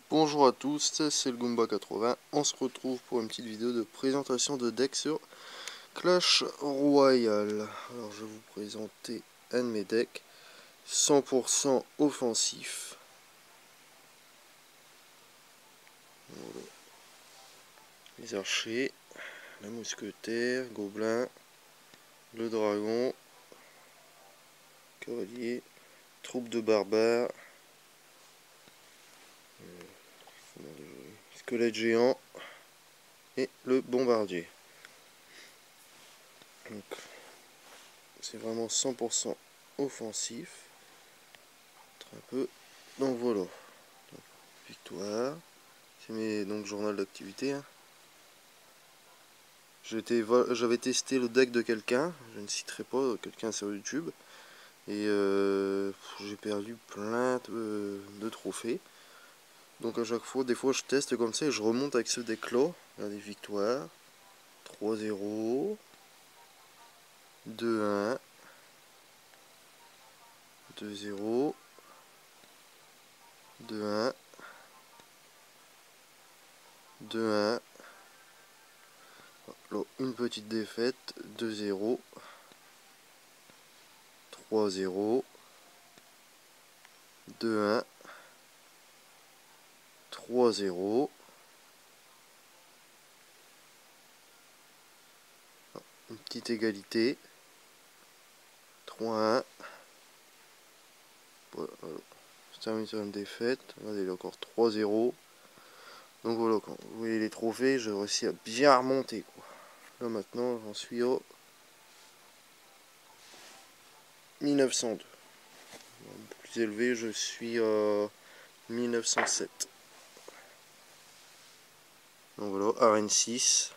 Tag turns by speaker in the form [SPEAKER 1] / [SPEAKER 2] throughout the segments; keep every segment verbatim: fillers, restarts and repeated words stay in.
[SPEAKER 1] Bonjour à tous, c'est le Goomba quatre-vingts. On se retrouve pour une petite vidéo de présentation de deck sur Clash Royale. Alors je vais vous présenter un de mes decks cent pour cent offensif. Voilà. Les archers, la mousquetaire, gobelin, le dragon, cavalier, troupe de barbares, squelette géant et le bombardier. C'est vraiment cent pour cent offensif. Un peu. Donc voilà. Donc, victoire. C'est mes donc journal d'activité. Hein. J'avais testé le deck de quelqu'un, je ne citerai pas, quelqu'un sur YouTube. Et euh, j'ai perdu plein de, de trophées. Donc à chaque fois, des fois je teste comme ça et je remonte avec ce deck là. Il y a des victoires. trois zéro. deux un. deux zéro. deux un. deux un. Là, une petite défaite. deux zéro. trois zéro. deux un. trois zéro. Une petite égalité. trois un. Voilà. Je termine sur une défaite. Regardez, il est encore trois zéro. Donc voilà, quand vous voyez les trophées, j'ai réussi à bien remonter, quoi. Là maintenant, j'en suis au mille neuf cent deux. Plus élevé, je suis à mille neuf cent sept. Donc voilà, arène six.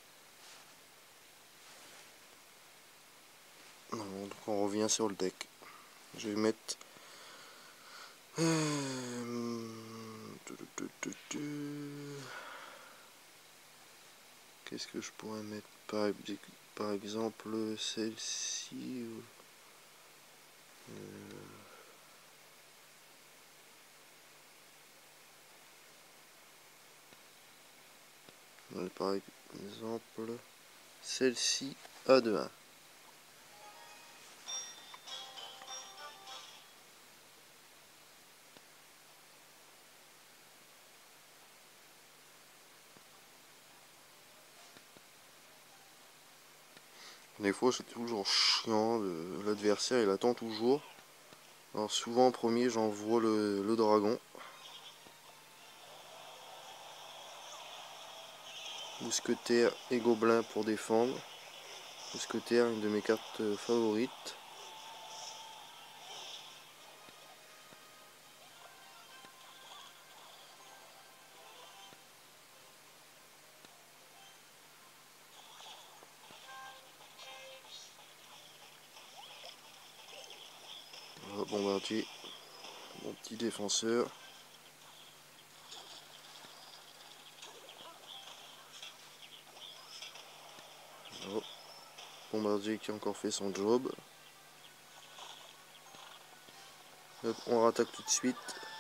[SPEAKER 1] Donc on revient sur le deck. Je vais mettre... Qu'est-ce que je pourrais mettre par, par exemple celle-ci euh... Par exemple celle-ci A deux un. Des fois c'est toujours chiant, l'adversaire il attend toujours. Alors souvent en premier j'envoie le, le dragon. Mousquetaire et gobelin pour défendre. Mousquetaire, une de mes cartes favorites. Bombardier, mon petit défenseur. Oh. Bombardier qui a encore fait son job. Hop, on rattaque tout de suite.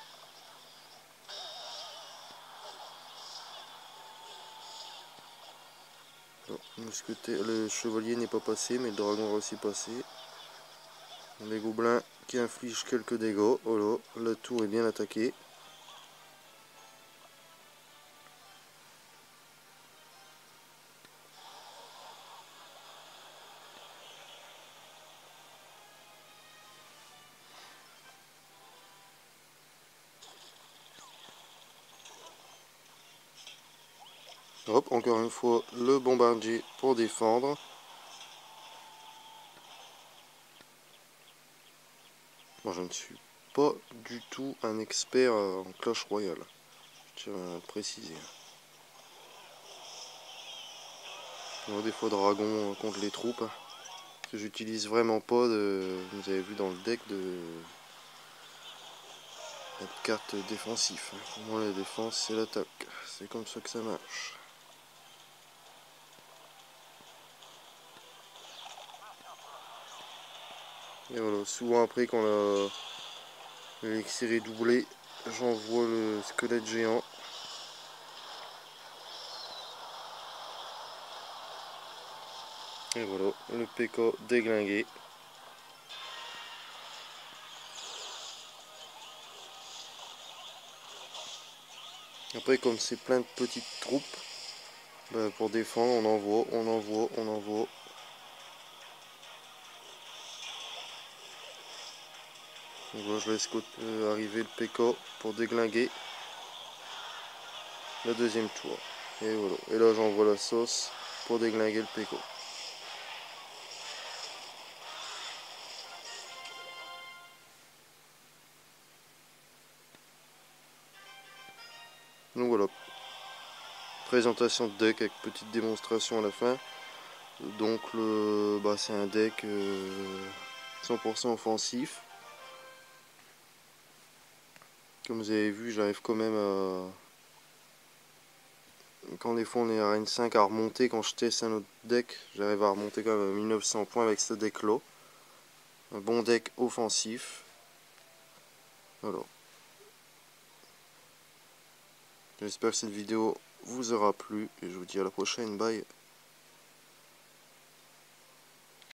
[SPEAKER 1] Oh, le chevalier n'est pas passé, mais le dragon a aussi passé. Les gobelins qui infligent quelques dégâts. Oh là, la tour est bien attaquée. Hop, encore une fois, le bombardier pour défendre. Moi, je ne suis pas du tout un expert en Clash Royale. Je tiens à le préciser. Moi, des fois, dragon contre les troupes. Que j'utilise vraiment pas de. Vous avez vu dans le deck de. La carte défensive. Pour moi, la défense, c'est l'attaque. C'est comme ça que ça marche. Et voilà, souvent après quand l'élixir est doublé, j'envoie le squelette géant. Et voilà, le P K déglingué. Après, comme c'est plein de petites troupes, bah, pour défendre, on envoie, on envoie, on envoie. Donc voilà, je laisse euh, arriver le P K pour déglinguer le deuxième tour. Et voilà. Et là, j'envoie la sauce pour déglinguer le P K. Donc voilà. Présentation de deck avec petite démonstration à la fin. Donc le bah, c'est un deck euh, cent pour cent offensif. Comme vous avez vu, j'arrive quand même à... Quand des fois on est à Arène cinq à remonter, quand je teste un autre deck, j'arrive à remonter quand même à mille neuf cents points avec ce deck là. Un bon deck offensif. Voilà. J'espère que cette vidéo vous aura plu et je vous dis à la prochaine. Bye.